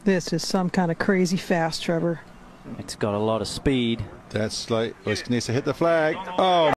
This is some kind of crazy fast, Trevor. It's got a lot of speed. That's like, needs to hit the flag. Oh.